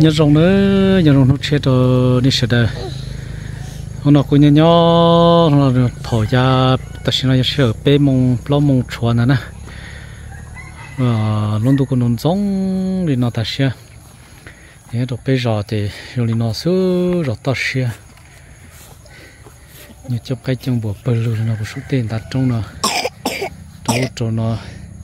nhớ rồng nữa nhớ rồng nó chết rồi đi sửa đời nó cũng nhớ nó thổi ra ta xin nó sửa bé mông lo mông chuột nè luôn tụ con nón giống thì nó ta sửa nhớ đồ bé giò thì rồi nó sửa rồi ta sửa như chụp cái chân bộ bự luôn nó có số tiền đặt trong nó đâu cho nó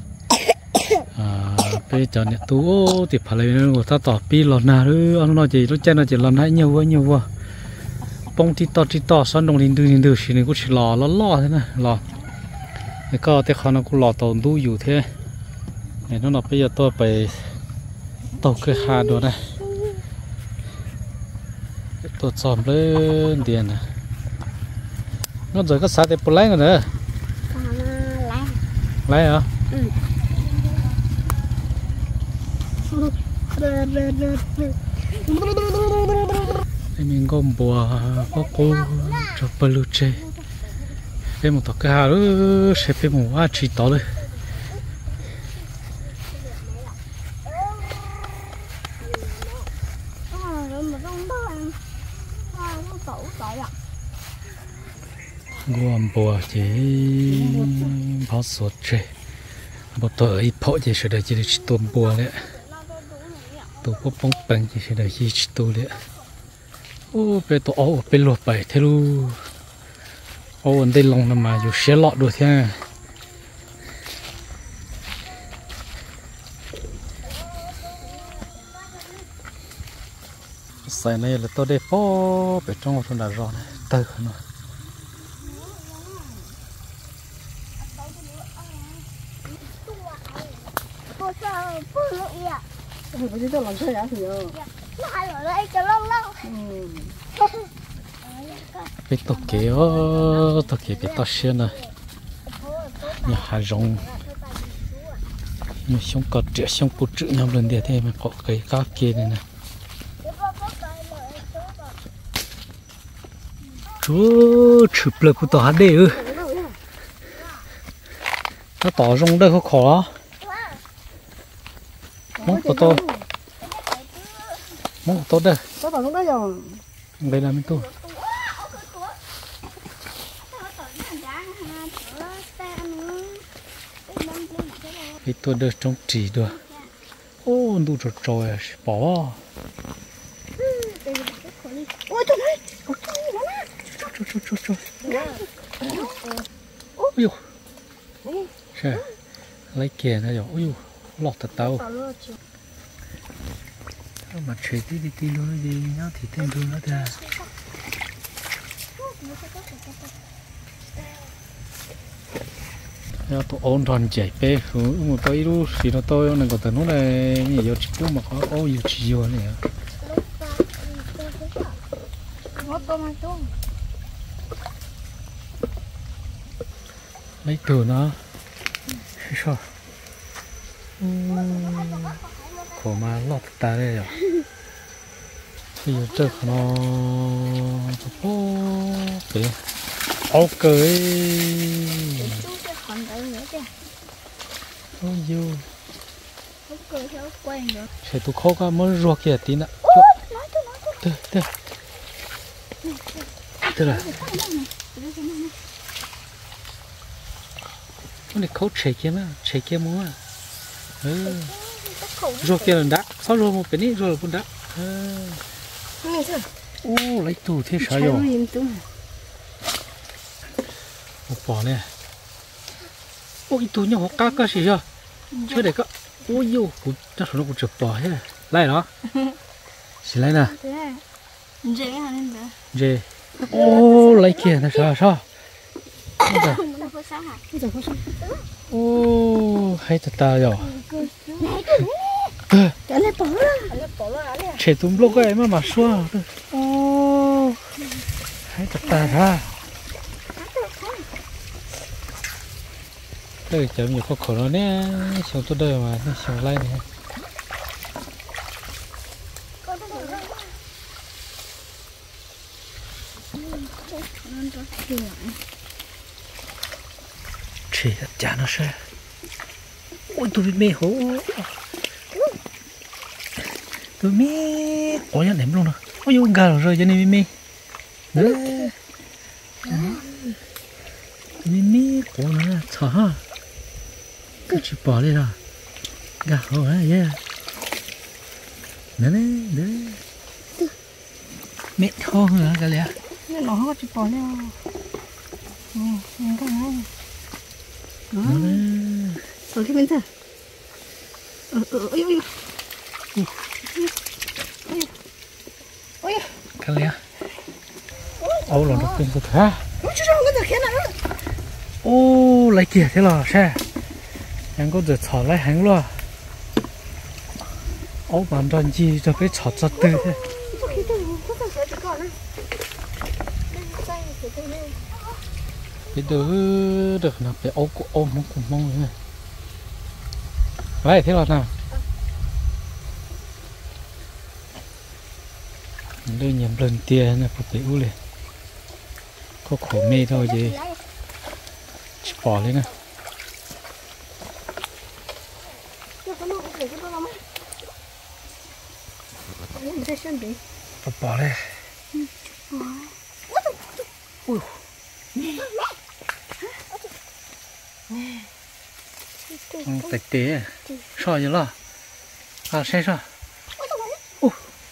bây giờ này tú thì phải lấy người ta tỏ pi lợn nào nữa anh nói gì nó chơi nó chỉ lợn hay nhiều quá bông tí to son đồng linh đưa xí này cũng chỉ lò thế này lò cái có cái con nó cũng lò tàu đuอยู่thế này nó bây giờ tôi phải tàu cái hà đồ này tôi chọn lên tiền này nó rồi có sao để bù lấy nữa lấy hả mình gom bùa có cô cho peluche cái một cái hà đó sẽ phải một hoa chỉ tỏเลยgom bùa chỉ bao sốt chơi một tuổi ít phổ chỉ sẽ được chỉ tuần bùa đấy tụ có bông bông chỉ sẽ được chỉ tụ đấy ô bé tụ ô bé lột bảy thế luôn ô anh đây lòng nằm mà dù xé lọt được thế sai này là tôi để phô bé trong một thôn đảo rồi từ nó 不知道冷车啥时候？ 那还有那一个浪浪。 biết tổ kế biết to xuyên này nhà hà rong nhà sông cọt trẻ sông cột chữ nhau lần địa thế mà có cái cá kia này nè chúa chụp lại của tao đây ư nó tỏ rong đây khó khó mong của tôi mong của tôi đây tôi tỏ rong đây rồi đây là mình tôi cái tôi được trong chỉ được ô đủ rồi bỏ ôi trời ơi ôi呦是lấy kia nó rồi ôi lọt thật tao mà chơi đi luôn đi nhau thì tên luôn đó ra nó tụ ôn toàn chạy pe một cái lúc thì nó tôi này còn tận lúc này nhiều chữ mà có ô nhiều chữ này lấy từ nó sao khổ mà lọt ta đây rồi bây giờ trước nó cái ok ôi yêu sẽ tụ khô cả mới ruột kìa tí nữa là con này khâu chạy kia mua ruột kia là đá sao ruột một cái ní ruột là bún đá ô lấy tủ thế sao rồi một bỏ này ôi tủ nhỏ cá gì chưa chưa để có ôi yêu nó nó cũng chụp bỏ thế này lấy đó chỉ lấy nè dê ô lấy kia là sao ô hay thật ta rồi trẻ tụm lô cái mà xua ô hay thật ta ra đây chấm nhiều khó nó nè xong tôi đây mà nó xong lại này chỉ chả nó sẽ ôi tôi bị mê hố tôi mi ủa nhá ném luôn rồi ôi dồi gà rồi cho nên mi mi ủa nó chả ha cứ chỉ bỏ đi rồi gà rồi yeah nè nè mẹ thô hả cái gì nó nó không có chụp bỏ nè nè cái này ở cái bên kia ôi cái gì ô là nó quên cái thà ô lại kìa thế là sao anh có được thọ lại hàng luôn ô bạn đoàn gì cho cái thọ cho tư thế cái đứa được nào phải ô ôm mong cùng mong nữa lại thế là nào đưa nhầm lần tiền này phải u liền có khổ mê thôi gì bỏ lên nè bỏ lên ui tạch tế sao vậy lo à xe sao ui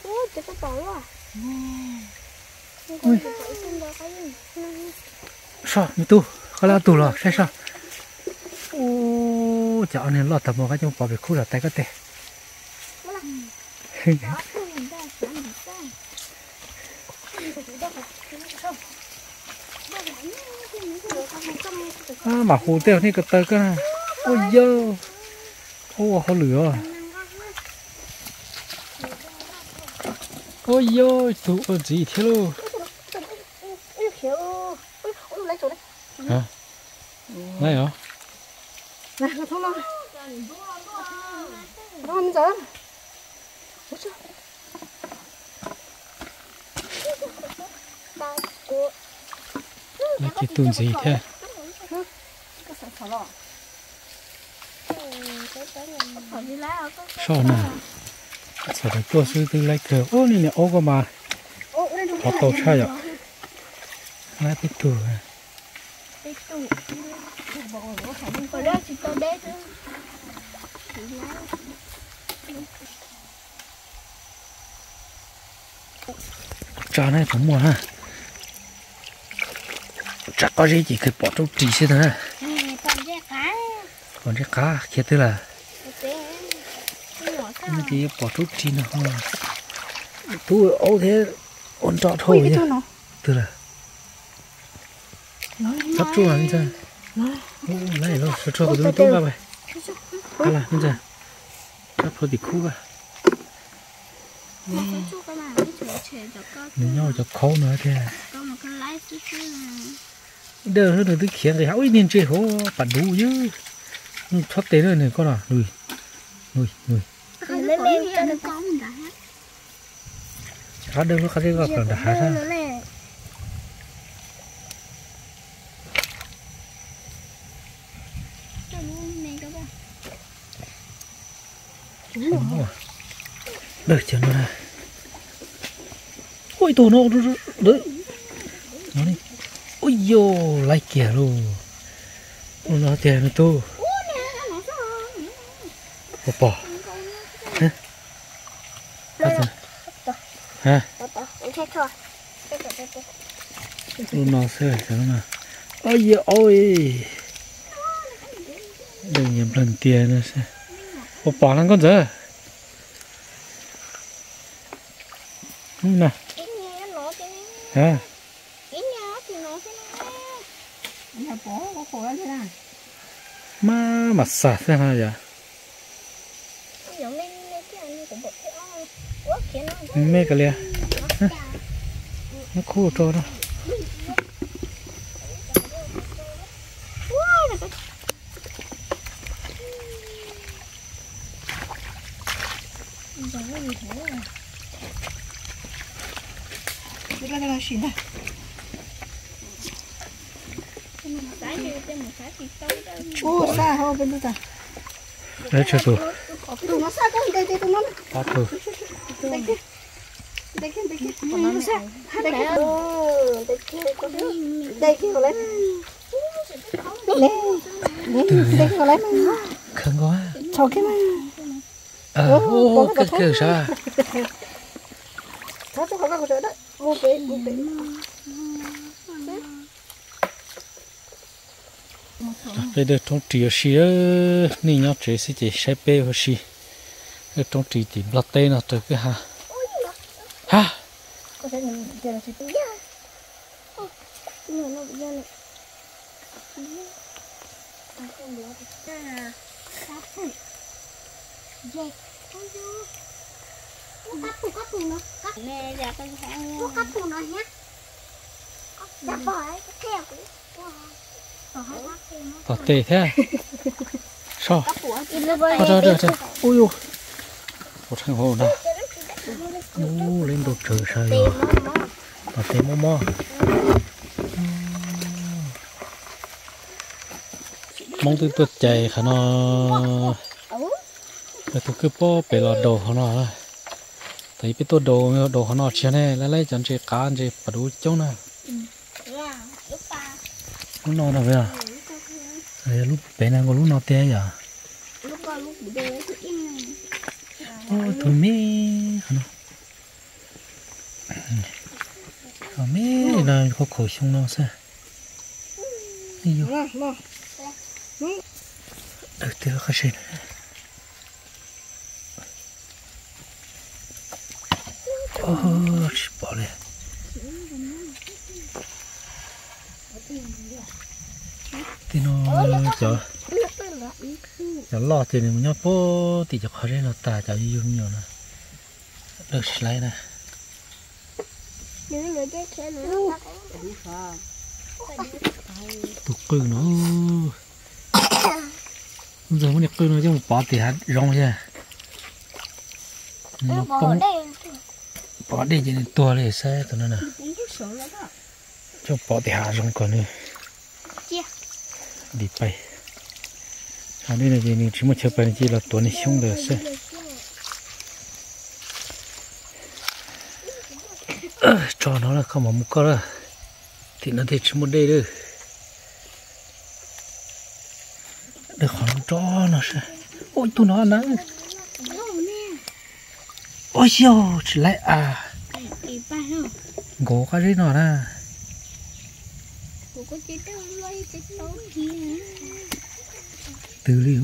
sao mi tu có là tu rồi xe sao ô chợ này lo tập một cái trong bỏ về khu là tay có tệ mà hồ tiêuนี่ก็เตยก็นะโอ้ยเยอะโอ้เขาเหลือโอ้ยเยอะตัวจีเที่ยวฮะได้เหรอ này nó thông lo nó ăn giờ là cái tuần gì thế sao nè sao được tua suy tư lấy cờ ô này nè ô cơ mà có tàu chơi à lấy cái tủ trà này cũng mua ha chắc có gì chỉ phải bỏ trong trì xí thôi còn cái cá kia tức là cái gì bỏ trong trì nào không tu ô thế ôn trọ thôi nhá tức là sắp chua anh ra này rồi sắp chua của tôi tốt vậy cái là anh ra sắp thôi thì khu à nếu nhau cho khó nữa thế đỡ hơn được cái khiến thì hãy nên chơi hố bản đủ chứ thoát tế rồi này con à lùi cá đâu có cái gọi là đá ra đợi cho nó ra ôi tổ nó đấy nó đi ôi yo lại kìa luôn nó tiền nó tu bỏ hả nó sẽ sao mà ôi yo ôi đừng nhầm lần tiền nữa sẽ bỏ nó con dở nè hả mà sạch thế nào vậy mê cái lia nó khô trôi đó cái này xỉn này ô xa ho bên đó ta đấy cho tôi nó xa cái đây tụi nó bắt tôi đây kia đây kia đây kia lấy đây kia lấy không có cho cái mà ô cái sao sao tôi không có chỗ đó mua về bây giờ trong trì xí này nhóc trẻ sẽ chỉ sai bê hoặc xí ở trong trì thì lót tay nó từ cái ha có thể nhìn giờ là sẽ nè dạ con hẹn nó cắt phụ nó nhé dạ bỏ cái theo lót tay thế sao của đó ui ui một thằng hồ nào lên đồ trời sao rồi lót tay mò mong tôi chạy khả nó tôi cứ bỏ bể lọt đồ khả nó thấy biết tôi đồ khả nó chia này lấy chẳng chỉ cá chỉ bắt đủ chỗ nào lúc nào vậy à lúc bé này có lúc nào té à lúc bê thì im ôi thôi mẹ hả mẹ là có khổ chung nó sao được tiêu khai sinh bỏ đi thì nó cho lo thì mình nhớ bố thì cho khỏi nó ta cho dùng nhiều nè được lấy nè tụt cừ nó giờ muốn cừ nó chứ một bỏ thì hắn rong nha bỏ đi cho nên tua lên xe tụi nó nè cho bỏ thì hạ rong còn nữa đi bay đây là gì nên chỉ một chiếc bay chỉ là tuần này xong được xe cho nó là không mà một con thì nó thì chỉ một đây thôi được khỏi nó cho nó sẽ ôi tụi nó nắng ôi siêu chỉ lại à gỗ cái đấy nó nè từ liu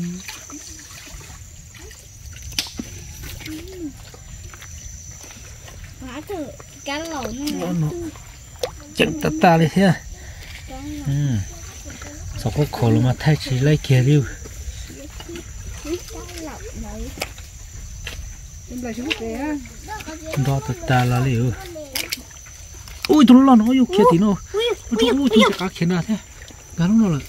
cá lẩu chẳng ta đi thế sao có khổ mà thay chỉ lấy kia đi đó ta là liu ui tụi nó yêu kia tí nó ui cá kia nào thế cá nó là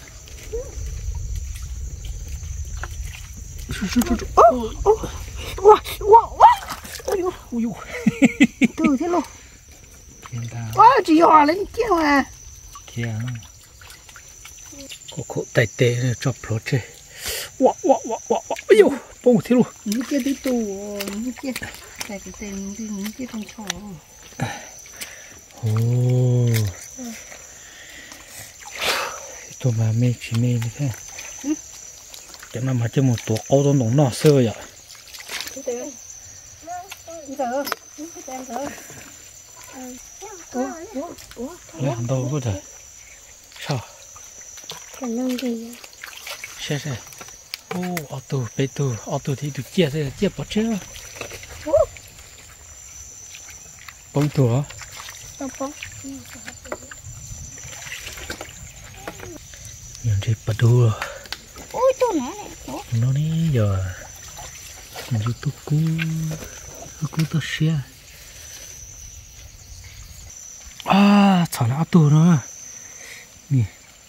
từ thế luôn chỉ nhỏ lên kia mà kia có tay tê cho pro chơi yêu bông thế luôn những kia tí tù những kia cái tên những kia con chó tôi mà mê chỉ mê như thế cái năm mà chơi một tổ câu tôi nóng nọ sơ vậy làm đâu có thể sao xe ô tô bê tô thì được chia bỏ chứ bông tủa nhận đi bắt đua ôi tôi nó đi giờ mình YouTube cú tôi share chả là tù nữa nè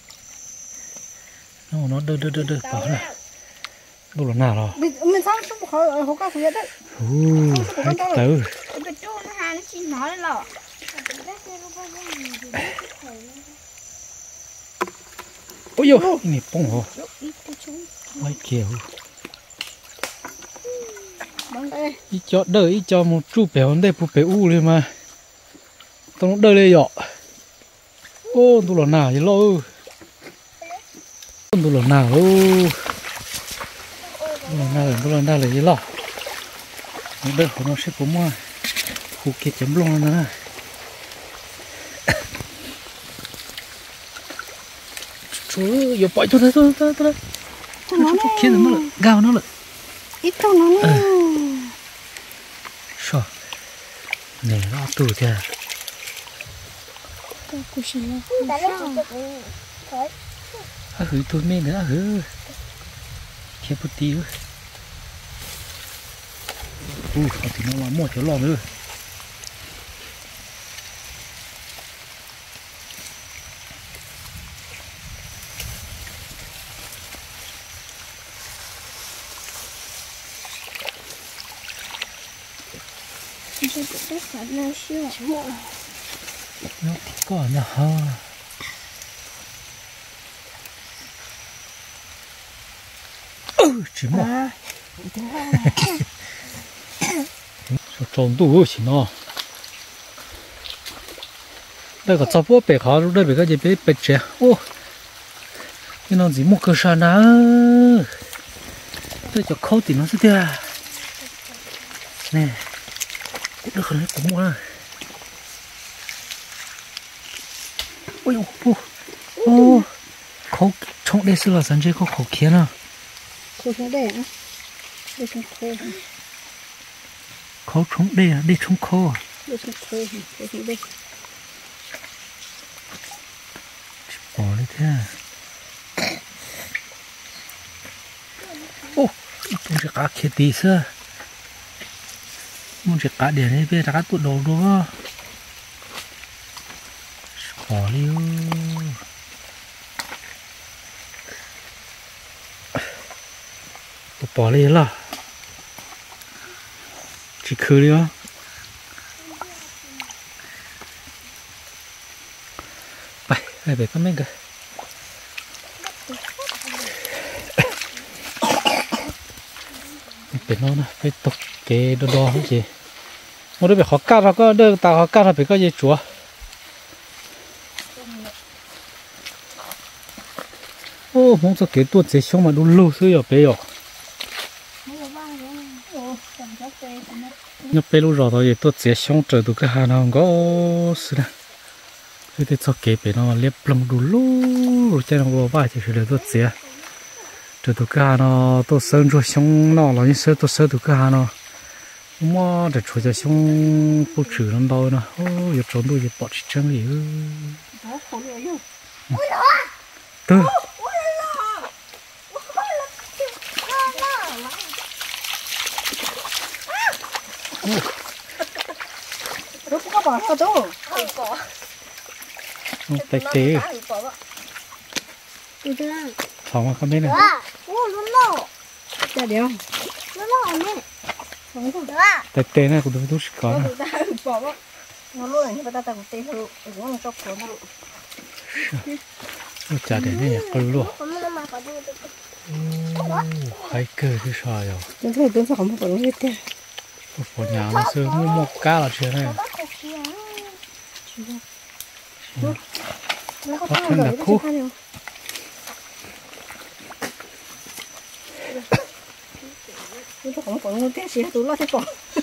nó đưa bỏ ra đâu là nào rồi mình sao không có cá khuyết đấy hai tớ cái chỗ nó hai nó chỉ nói là ôi yo này bông hồ quay kìa Bắn đây. ít cho đỡ ít cho một chút béo đây phụ béo u lên mà tao đỡ lên dọ ô tôi là nào vậy lo tôi là nào tôi là nào là gì lo đỡ của nó sẽ có mua phụ kia chấm lông nữa chú giờ bỏ cho tôi chú kia nó là gao nó là Ít thôi nó nè. sao này nó tủ kìa Cú xí nó. hử tôi mê nữa hử kia bút tí thì nó là một chỗ lò nữa nó thì có nữa ha chỉ một sao tròn đủ chỉ nó đây có cháu bố bé khó lúc đây bé cái gì bé bé trẻ ô cái nó gì một cơ sở nào tôi cho khâu thì nó sẽ thế nè cũng được rồi cũng mua ôi ô khâu trong đây là sản chế có khâu kia nào Khô xuống đây á. Đây xuống khô. khâu trong đây à đây trong khâu à Đây xuống khô. Đây xuống đây. bỏ đi thế à ô tôi sẽ cá kia tí xưa muốn sẽ cá để này về cá tụt đầu đó bỏ đi bỏ đi là chỉ khử đi á phải về con mình kìa bên nó nè phải tục cái đồ đo cái gì một đứa bị khó cắt nó có đứa tao khó cắt nó bị có gì chúa ô mong cho cái tuột dễ xong mà đủ lâu xưa rồi bé rồi nhập bé lúc rồi thôi tuột dễ xong trời tụi cái hàng nào có xưa nè cái thì cho cái bé nó liếp lông đủ lâu rồi cho nó vào vai thì phải tuột dễ trời tụi cái hàng nó tôi sơn rồi xong nó là như sơn tôi sơn tụi cái hàng nó mà để cho xong phụ trừ nó đâu nè ô giờ trốn tôi giờ bỏ chỉ chân gì từ Nó có bỏ sao đâu. tay tế phòng mà không biết này Ra đéo. tay tế này cũng được tôi có nè Nó luôn này, ta cũng tê thôi. Nó là chọc của nó. chả để này con luôn hay cơ cái sòi rồi Tôi phải không phải nó hết thế. của nhà nó xưa mua một cá là chuyện này Nó có thân là khu tôi không phải nó thế gì tôi lo thế bỏ.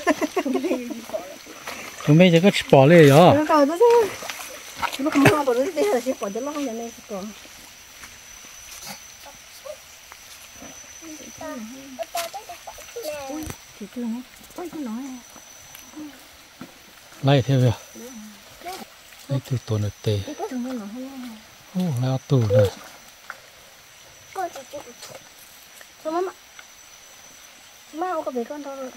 chúng mình chỉ có bỏ lên rồi Nó cào tôi chứ. Nó không lo bỏ nó thế là chỉ bỏ cho nó không nhận này bỏ. Thì tôi nói, ôi tôi nói lấy theo rồi lấy từ tuần được tê ô lấy tủ này Má có bị con đâu rồi.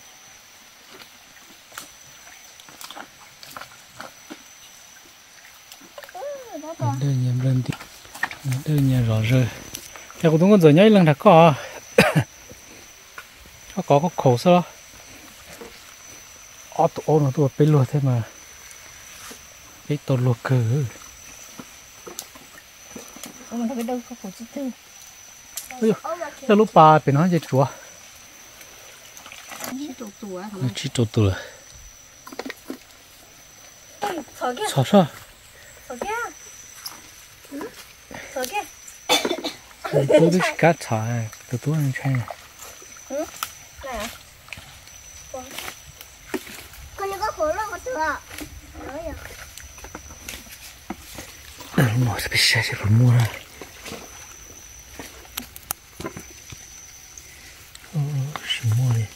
đơn nhà lên thì đơn nhà rõ rơi theo của tôi con rồi nhảy lần đã có có khổ sao đó tụi nó tụi bên luộc thế mà cái tụi luộc cờ mình phải đâu có khổ chứ tư. ôi lúc bà bên nó chơi chúa nó chỉ trộn tủ là Thở kia, sao sao thở kia. Thở kia. tôi biết cá thả tôi ăn chay Này à? Con có khổ lắm mà chưa? mua sẽ bị sai sẽ phải mua ra xin mua đi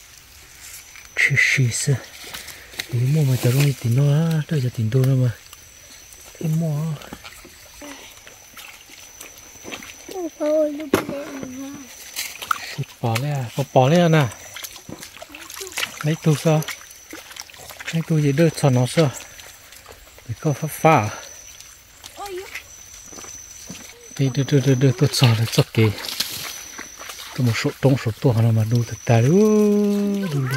chứ xí đi mua mà cho nó tiền nó đó cho tiền tôi mà em mua Thôi, lúc đấy bỏ lên nè lấy tu sao lấy tu gì đưa cho nó sao để có phát phá đi đưa tôi cho nó cho kì tôi một số trong số tôi nó mà đu thật ta đu đu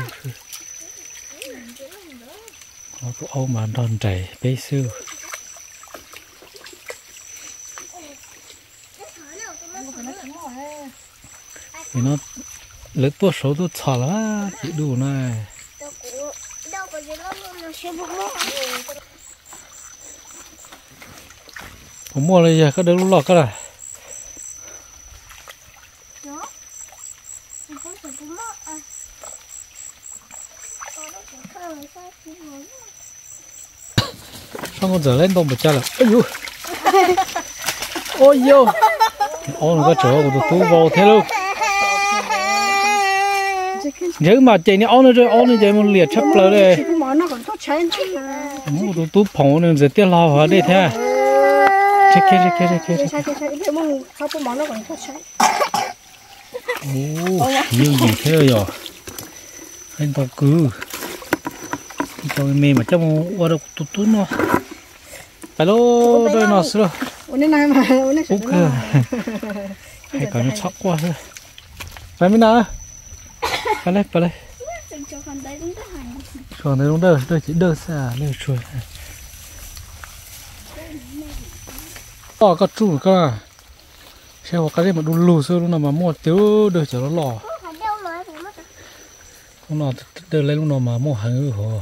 nó tôi ôm mà đòn chảy bê sư vì nó lấy tua số tôi chả lá chị đủ này đâu có gì lắm nó sẽ bốc mốc. ผมมัวเลยอะก็เดินลุกก็ได้ Đó. Mình không thể bốc mốc à. Có nó cũng khơi mà sao chỉ muốn. xong con giờ lên tôm bịch cha là ôi yo ôi nó có chỗ của tôi vào thế luôn nhớ mà chạy này ôn nó chạy một liệt chấp lời đây nó còn tốt cháy mua tôi phỏng nên giờ tiếc lao vào đây thế check ồ nhiều gì thế rồi anh tao cứ tao mê mà trong qua đâu tụt nó phải lô đây nó sửa 오늘 날 오늘 ok hay cả nó chắc quá thôi phải bên nào phải đây Đừng cho con đấy đúng cái hành. còn đây đúng đây chỉ đơ xa đây chuột có chủ cơ xe hoặc cái gì mà đun lù xưa lúc nào mà mua tiêu đời cho nó lò Không đeo lưới thì mất. lúc nào đời lấy lúc nào mà mua hàng ư hồ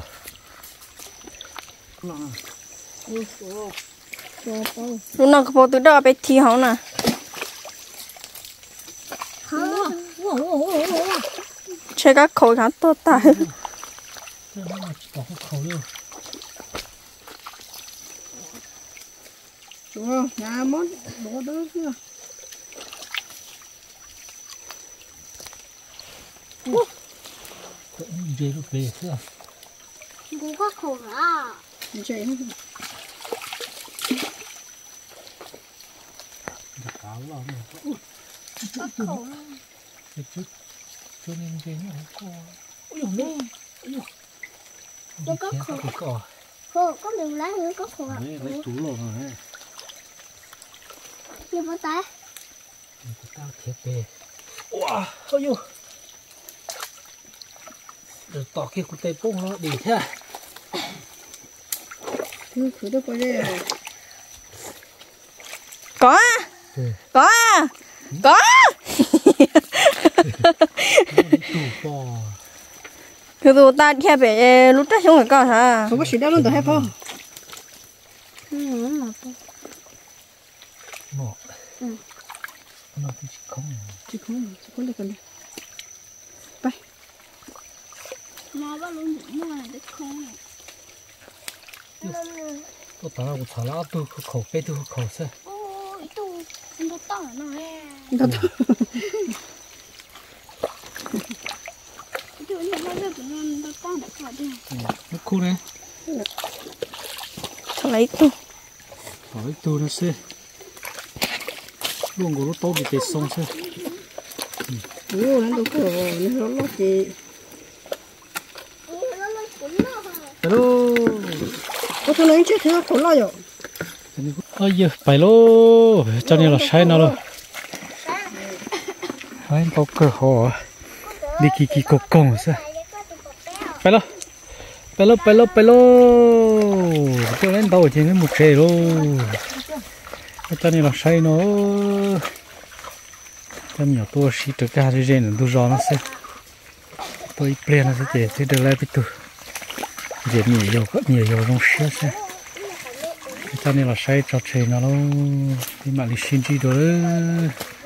lúc nào có từ đó bé thi hóng nè chơi các khẩu khá tốt ta 좋아 야몬 뭐도 그냥 về lúc về xưa Cũng có khổ à. 이제 cáo lắm Có khổ. chút cho nên về nó có Nó có khổ. cỏ Khổ có đường lá nữa có khổ à. lấy tú lò này Nhưng mà tay. tao thiệt về wow ôi呦được tỏ kia của tay bông nó đi thế 그도 빨리 có à có à có tủ bò cái đồ ta theo bé lúc trước xuống cái co hả 그거 시대는 더 해봐 Nó là to. nó nó thì không 지금 근데 Nó bắt luôn những này để không này. tôi tao cũng xả lá tôi khẩu bê tôi khẩu xe Ôi tu nó to nó he. 나도 Ví dụ như nó được nó to để khỏi đi. nó cool này lấy tu hỏi tôi nó xe luôn của nó to bị tê xong xe 이거 난도 그거 놀랐지 Nó lên cuốn nó hả? hello 그것은 이제 제가 골라요 ôi giời phải lô cho nên là sai nào rồi hai anh có cửa hồ đi kỳ cục công sao phải lô tôi lên tàu chỉ đến một xe luôn cho nên là sai nó cho nhiều tôi xí được cả cái gì nữa tôi rõ nó sẽ tôi plea nó sẽ chế thì được lại bị tụ chế nhiều dầu trong xe xe cái này là sai cho chế nó luôn thì mà lịch sinh chi đó